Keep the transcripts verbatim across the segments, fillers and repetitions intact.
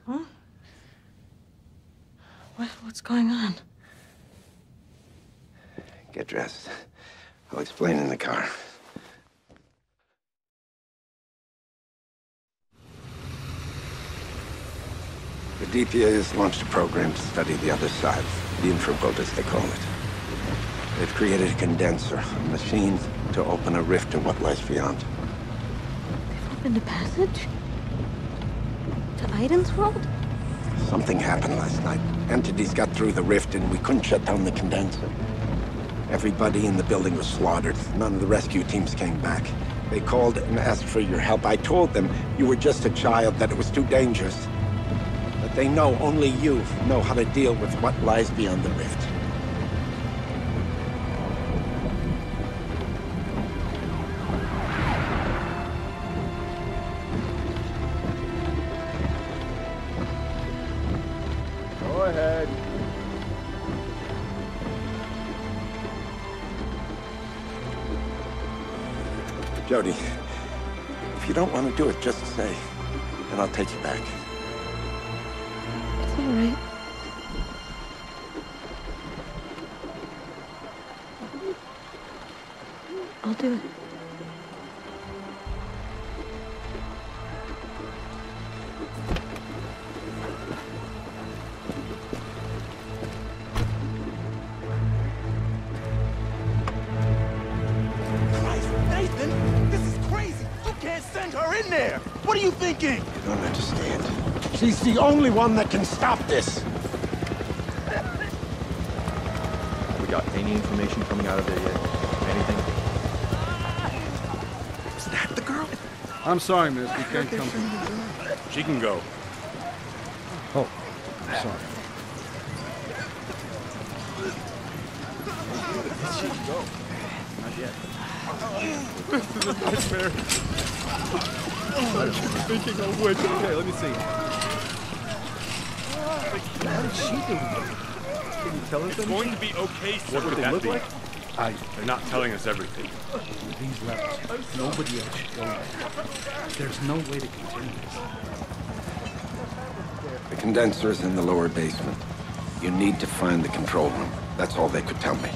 Huh? What, what's going on? Get dressed. I'll explain in the car. The D P A has launched a program to study the other side, the infraboat as they call it. They've created a condenser, a machine to open a rift in what lies beyond. They've opened a passage? To Aiden's world? Something happened last night. Entities got through the rift and we couldn't shut down the condenser. Everybody in the building was slaughtered. None of the rescue teams came back. They called and asked for your help. I told them you were just a child, that it was too dangerous. But they know only you know how to deal with what lies beyond the rift. Go ahead. Jody, if you don't want to do it, just say, and I'll take you back. It's all right. I'll do it. Send her in there! What are you thinking? You don't understand. She's the only one that can stop this. We got any information coming out of there yet? Anything? Is that the girl? I'm sorry, miss. We can't come through. She can go. Oh, I'm sorry. She can go. Not yet. This is a nightmare. I'm thinking of which. Okay, let me see. How did she do it? Can you tell us It's anything? going to be okay, sir. What would they look like? I, They're not telling us everything. these levels, nobody else should go there. There's no way to contain this. The condenser is in the lower basement. You need to find the control room. That's all they could tell me.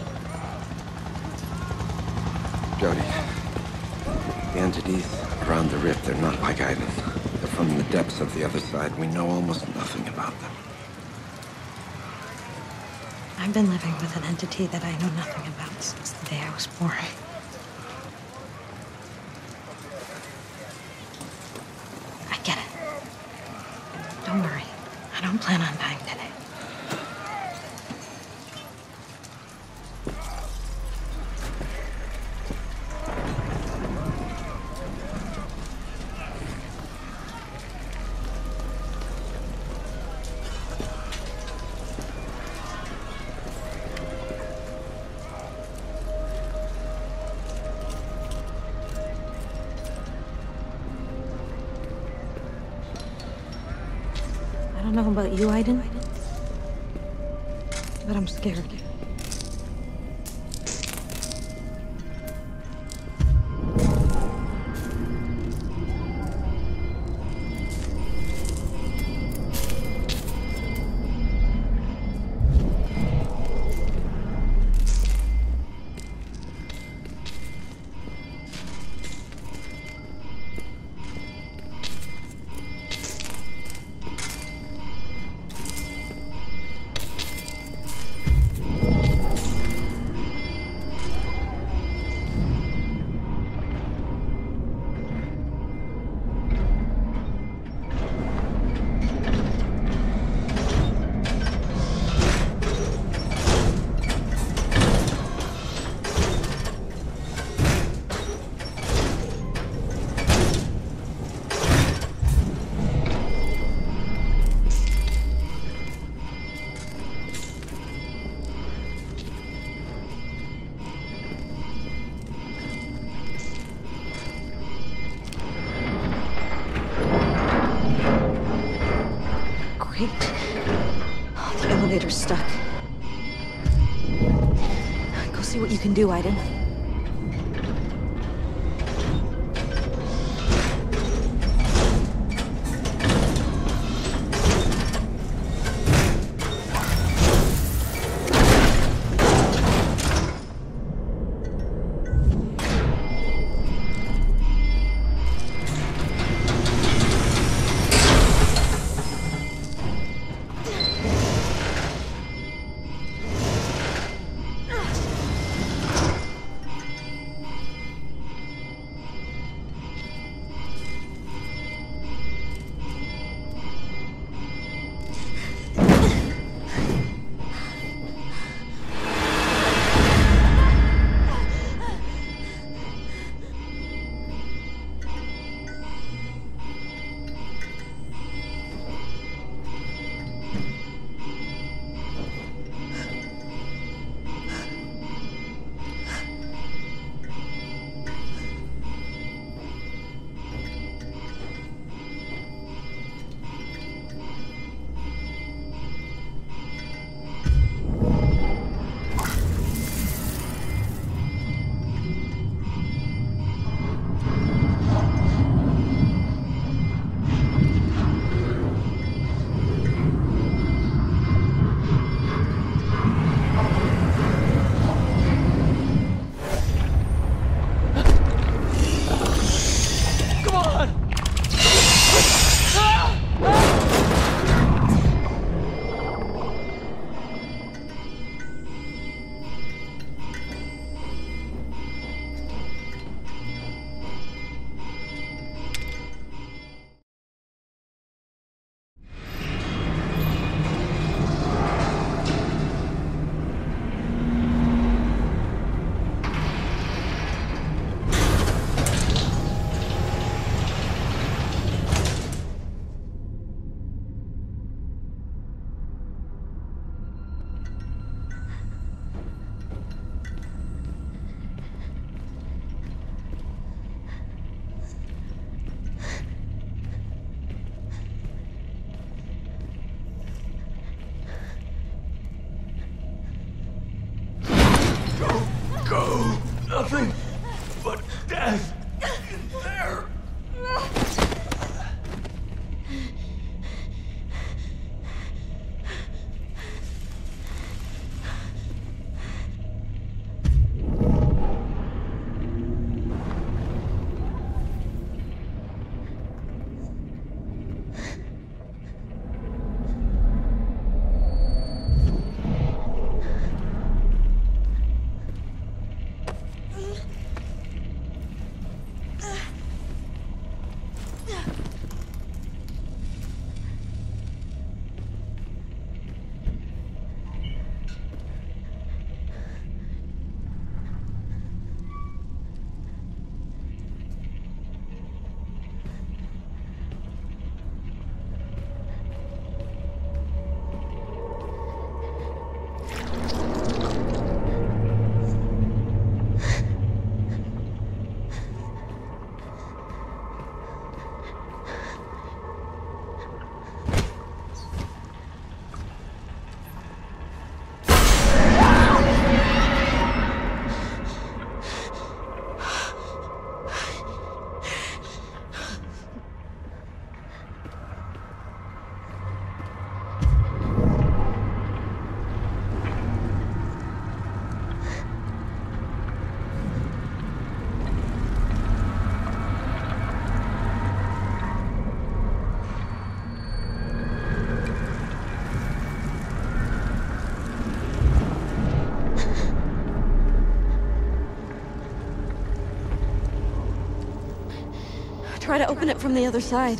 Jody, the entities around the rift, they're not like Aiden. They're from the depths of the other side. We know almost nothing about them. I've been living with an entity that I know nothing about since the day I was born. I get it. Don't worry. I don't plan on dying today. I don't know about you, Aiden, but I'm scared. Great. Oh, the elevator's stuck. Go see what you can do, Aiden. No, nothing but death in there. Try to open it from the other side.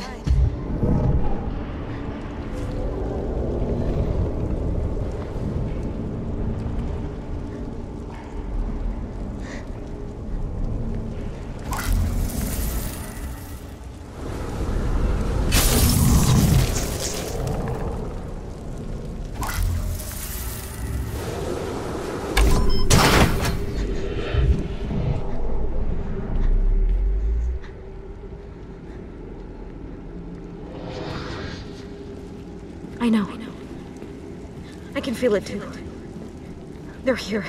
I know. I can feel it too. They're here.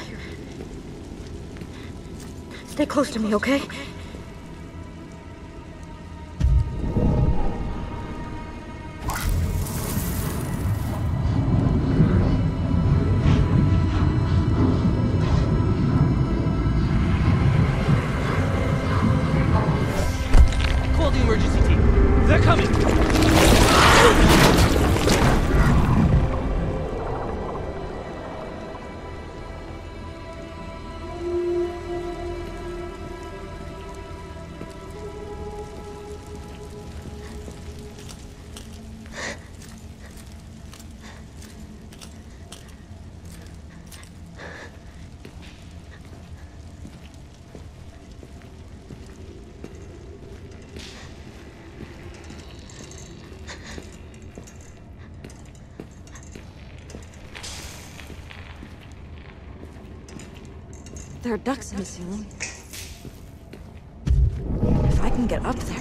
Stay close to me, okay? Call the emergency team. They're coming! There are ducts in the ceiling. If I can get up there...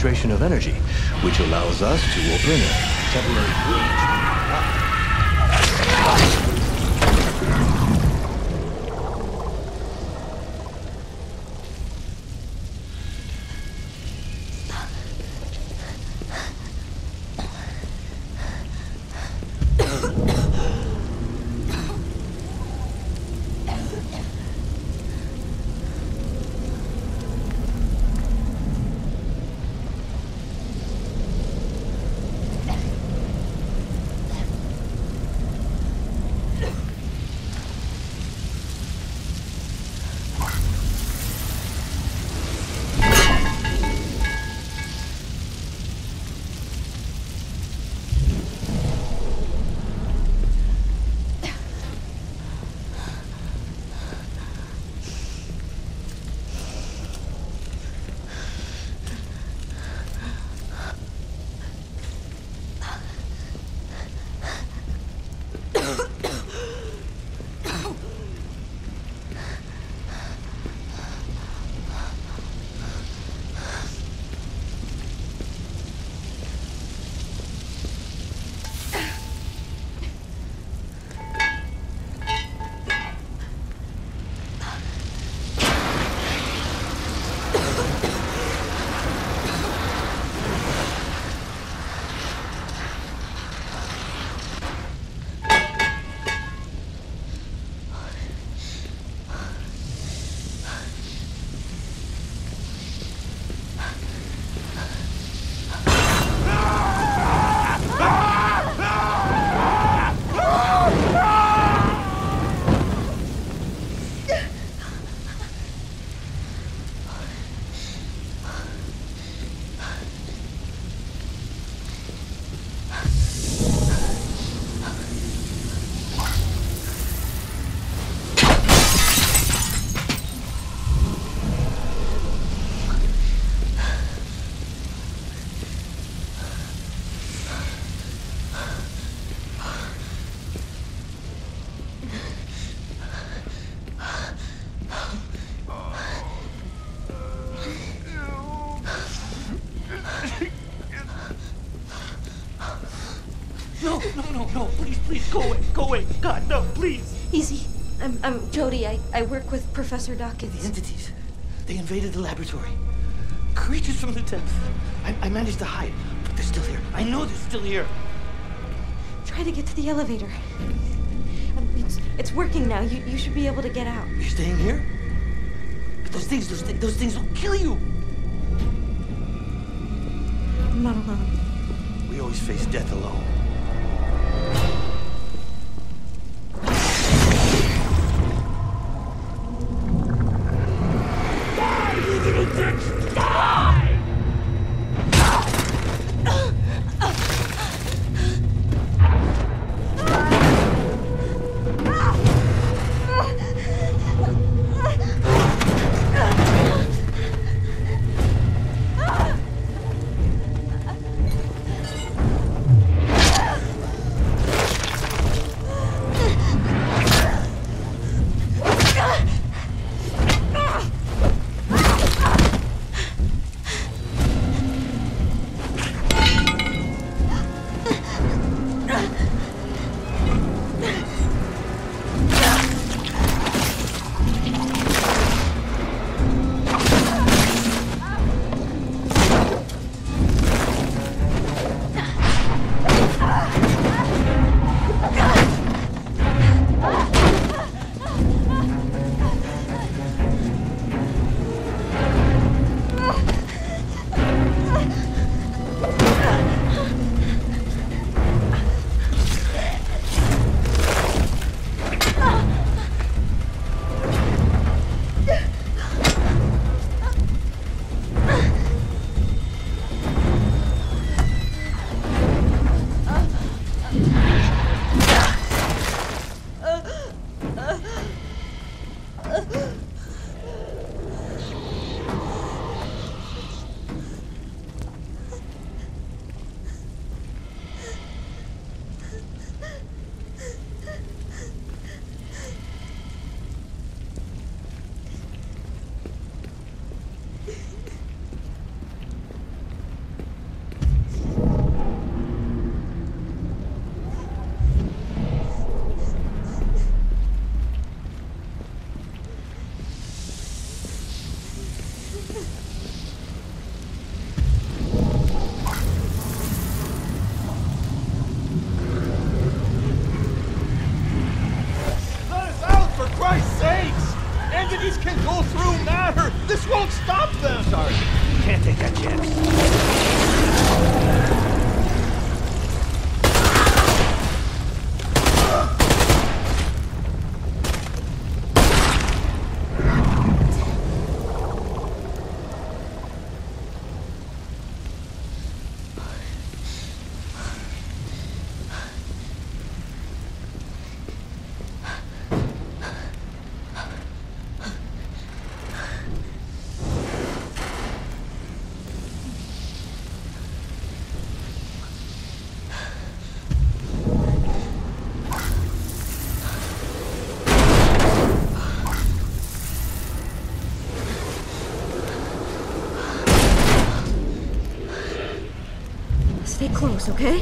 concentration of energy, which allows us to open a temporary breach. No, no, no, no, please, please, go away, go away. God, no, please. Easy. I'm, I'm Jody. I, I work with Professor Dawkins. The entities, they invaded the laboratory. Creatures from the depths. I, I managed to hide, but they're still here. I know they're still here. Try to get to the elevator. Um, It's, it's working now. You, you should be able to get out. You're staying here? But those things, those, th those things will kill you. I'm not alone. We always face death alone. Stay close, okay?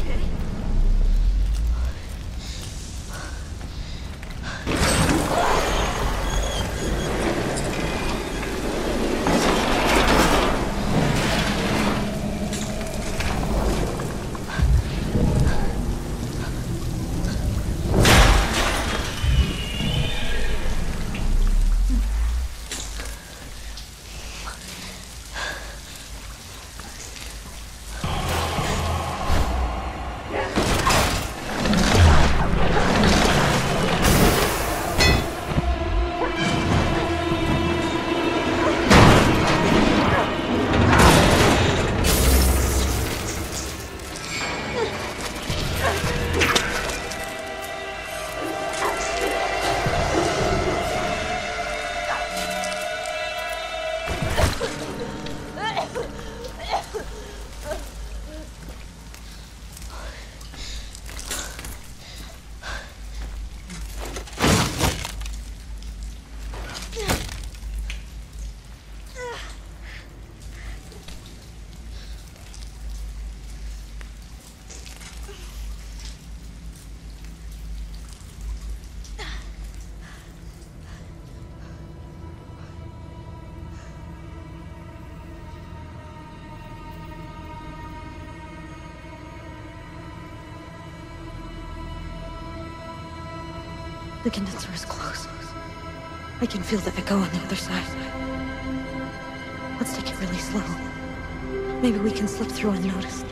The condenser is close. I can feel the echo on the other side. Let's take it really slow. Maybe we can slip through unnoticed.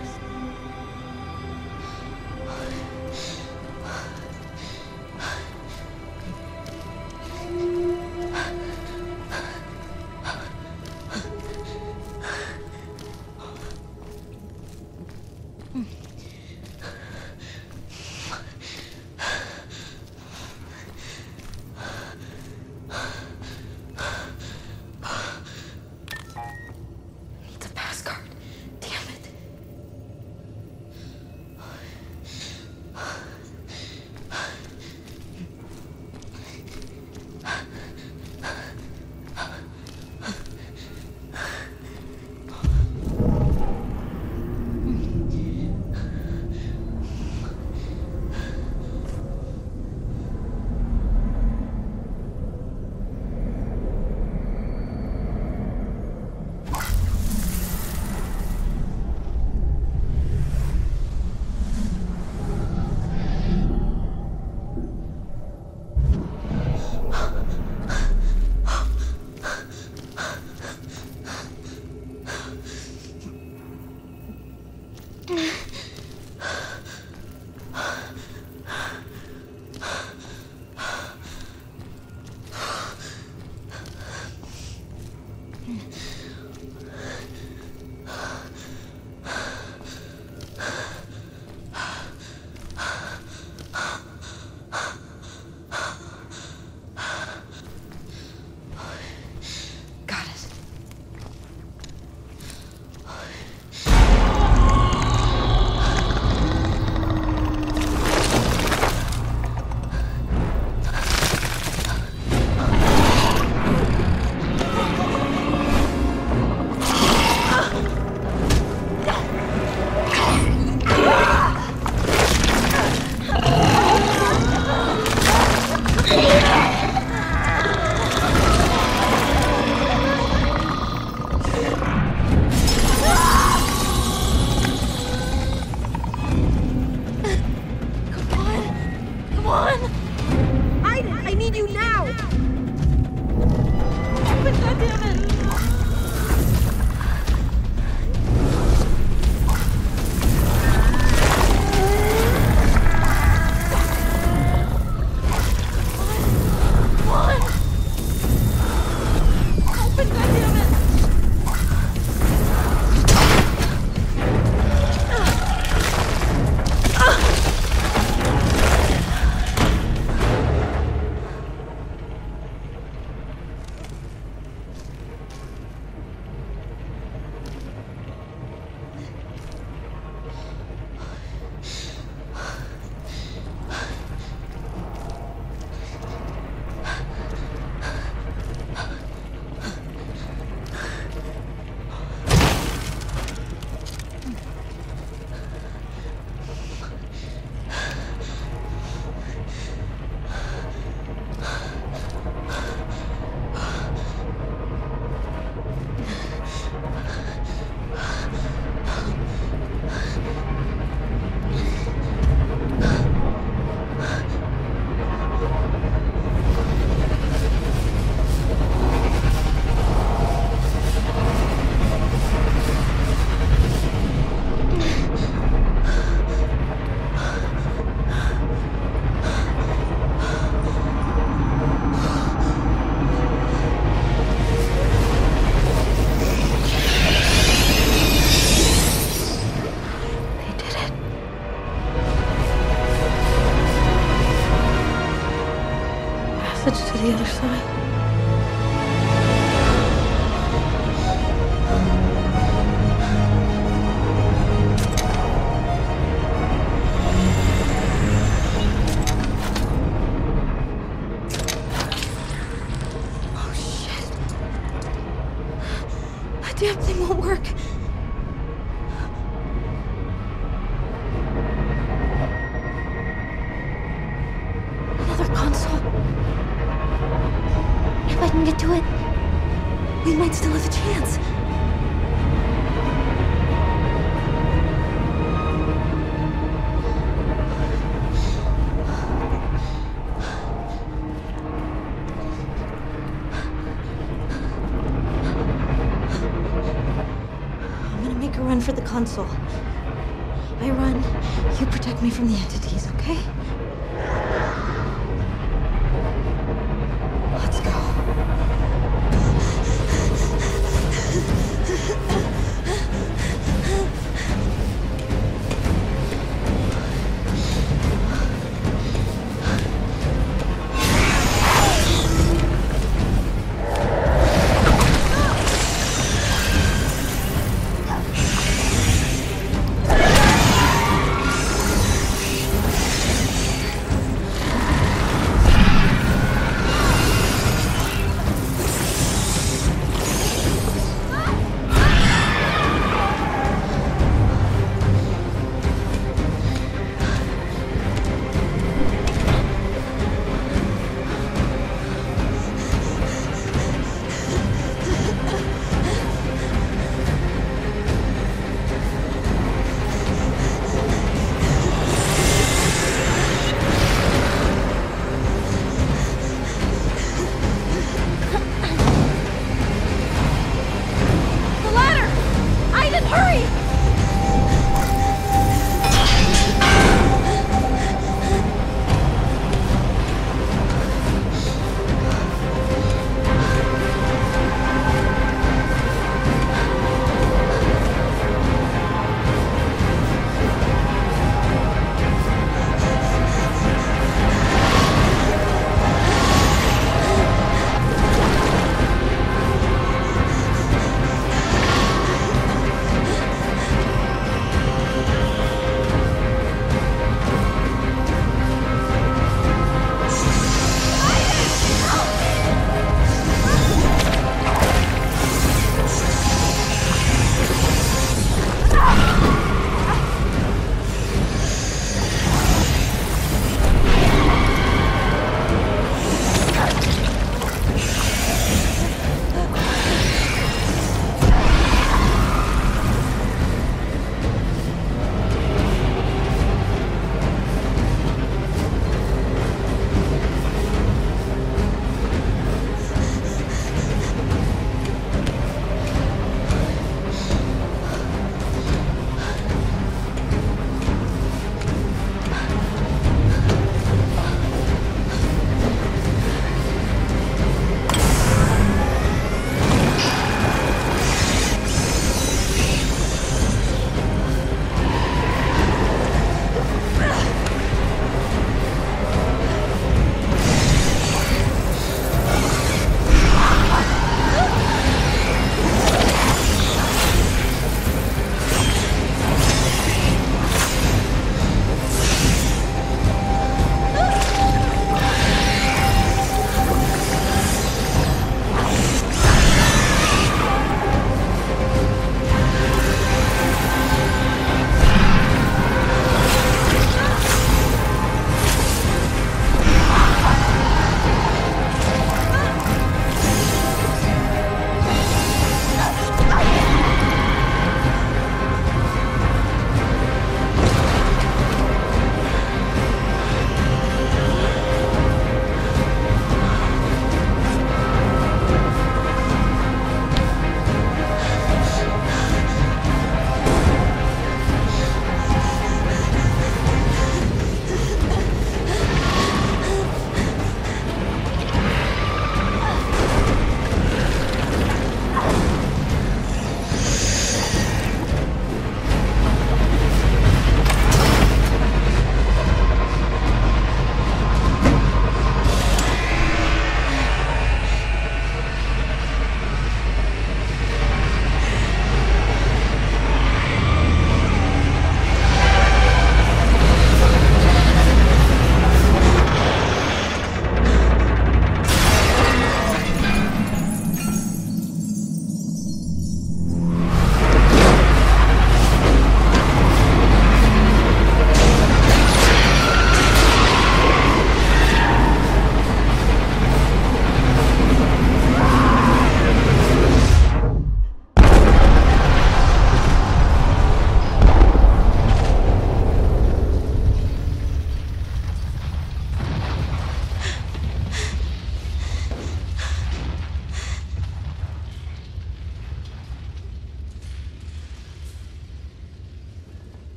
the other side. Oh, shit. That damn thing won't work. If I can get to it, we might still have a chance. I'm gonna make a run for the console. I run, you protect me from the entities, okay? Let's go.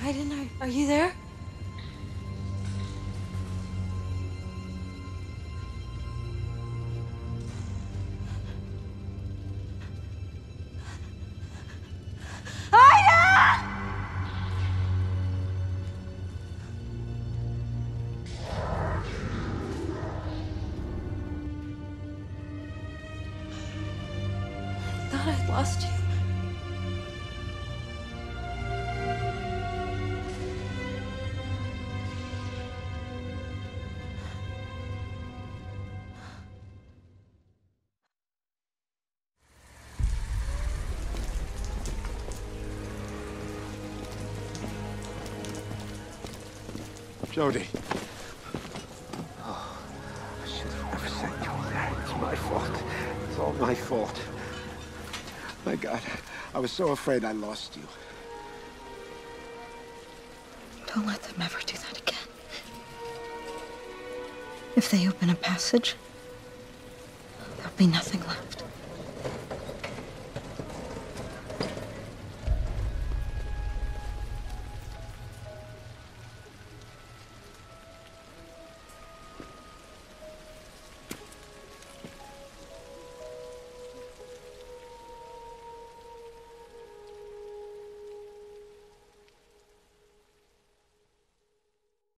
Hayden, are, are you there? I thought I'd lost you. Jody. Oh, I should have never sent you there. It's my fault. It's all my fault. My God, I was so afraid I lost you. Don't let them ever do that again. If they open a passage, there'll be nothing left.